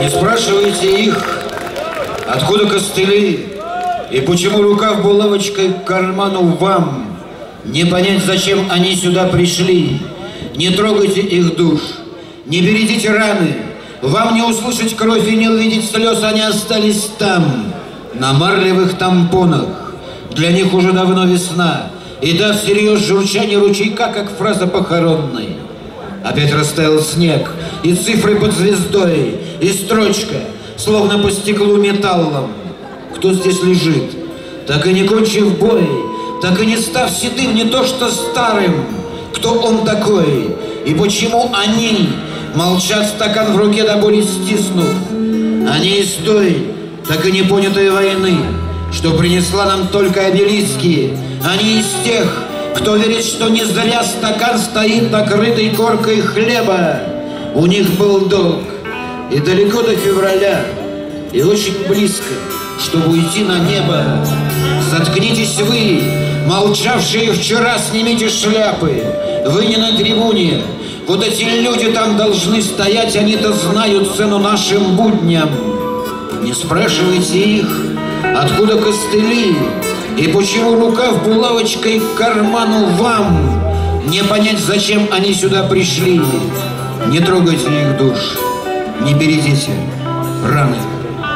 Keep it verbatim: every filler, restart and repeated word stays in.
Не спрашивайте их, откуда костыли и почему рукав булавочкой к карману вам. Не понять, зачем они сюда пришли. Не трогайте их душ, не бередите раны. Вам не услышать кровь и не увидеть слез, они остались там, на марлевых тампонах. Для них уже давно весна, и да, всерьез журчание ручейка, как фраза похоронной. Опять растаял снег, и цифры под звездой, и строчка, словно по стеклу металлом. Кто здесь лежит, так и не кончив бой, так и не став седым, не то что старым? Кто он такой, и почему они молчат, стакан в руке до боли стиснув? Они из той, так и не понятой войны, что принесла нам только обелиски. Они из тех, кто верит, что не зря стакан стоит накрытый коркой хлеба. У них был долг, и далеко до февраля, и очень близко, чтобы уйти на небо. Заткнитесь вы, молчавшие вчера, снимите шляпы. Вы не на трибуне. Вот эти люди там должны стоять, они-то знают цену нашим будням. Не спрашивайте их, откуда костыли и почему рукав булавочкой к карману вам. Не понять, зачем они сюда пришли. Не трогайте их душ, не бередите раны.